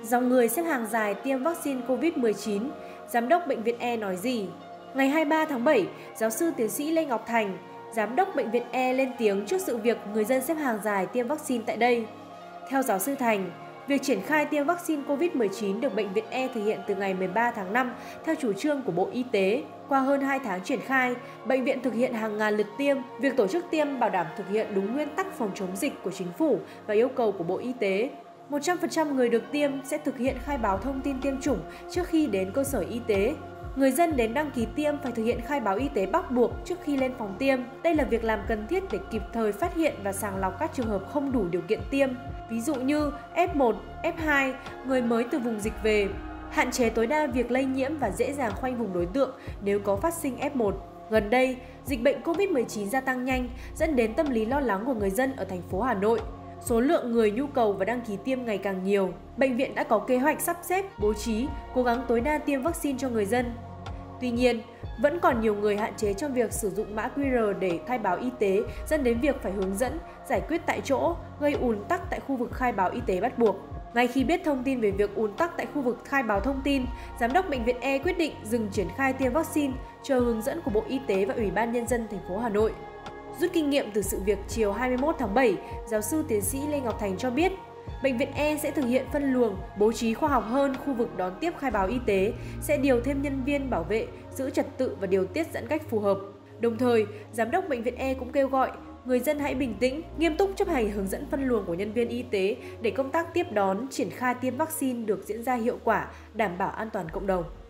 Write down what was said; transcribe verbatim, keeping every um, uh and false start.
Dòng người xếp hàng dài tiêm vaccine Covid mười chín, Giám đốc Bệnh viện E nói gì? Ngày hai mươi ba tháng bảy, giáo sư tiến sĩ Lê Ngọc Thành, Giám đốc Bệnh viện E lên tiếng trước sự việc người dân xếp hàng dài tiêm vaccine tại đây. Theo giáo sư Thành, việc triển khai tiêm vaccine Covid mười chín được Bệnh viện E thực hiện từ ngày mười ba tháng năm theo chủ trương của Bộ Y tế. Qua hơn hai tháng triển khai, bệnh viện thực hiện hàng ngàn lượt tiêm. Việc tổ chức tiêm bảo đảm thực hiện đúng nguyên tắc phòng chống dịch của chính phủ và yêu cầu của Bộ Y tế. một trăm phần trăm người được tiêm sẽ thực hiện khai báo thông tin tiêm chủng trước khi đến cơ sở y tế. Người dân đến đăng ký tiêm phải thực hiện khai báo y tế bắt buộc trước khi lên phòng tiêm. Đây là việc làm cần thiết để kịp thời phát hiện và sàng lọc các trường hợp không đủ điều kiện tiêm, ví dụ như F một, F hai, người mới từ vùng dịch về, hạn chế tối đa việc lây nhiễm và dễ dàng khoanh vùng đối tượng nếu có phát sinh F một. Gần đây, dịch bệnh Covid mười chín gia tăng nhanh, dẫn đến tâm lý lo lắng của người dân ở thành phố Hà Nội. Số lượng người nhu cầu và đăng ký tiêm ngày càng nhiều. Bệnh viện đã có kế hoạch sắp xếp, bố trí, cố gắng tối đa tiêm vaccine cho người dân. Tuy nhiên, vẫn còn nhiều người hạn chế trong việc sử dụng mã quy rờ để khai báo y tế, dẫn đến việc phải hướng dẫn, giải quyết tại chỗ, gây ùn tắc tại khu vực khai báo y tế bắt buộc. Ngay khi biết thông tin về việc ùn tắc tại khu vực khai báo thông tin, Giám đốc Bệnh viện E quyết định dừng triển khai tiêm vaccine, chờ hướng dẫn của Bộ Y tế và Ủy ban Nhân dân thành phố Hà Nội. Rút kinh nghiệm từ sự việc chiều hai mươi mốt tháng bảy, giáo sư tiến sĩ Lê Ngọc Thành cho biết, Bệnh viện E sẽ thực hiện phân luồng, bố trí khoa học hơn khu vực đón tiếp khai báo y tế, sẽ điều thêm nhân viên bảo vệ, giữ trật tự và điều tiết giãn cách phù hợp. Đồng thời, Giám đốc Bệnh viện E cũng kêu gọi người dân hãy bình tĩnh, nghiêm túc chấp hành hướng dẫn phân luồng của nhân viên y tế để công tác tiếp đón, triển khai tiêm vaccine được diễn ra hiệu quả, đảm bảo an toàn cộng đồng.